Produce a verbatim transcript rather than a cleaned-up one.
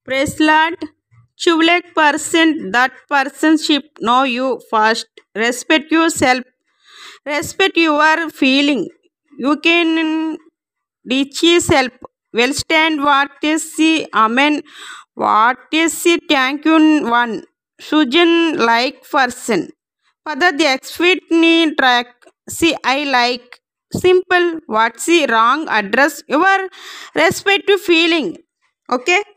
Praise Lord. Chuvlek person, that personship know you first. Respect yourself. Respect your feeling. You can reach yourself. Well stand what is the amen. What is the thank you one. Sujan like person. Father the expert ni track. See I like. Simple. What's the wrong address? Your respect to feeling. Okay.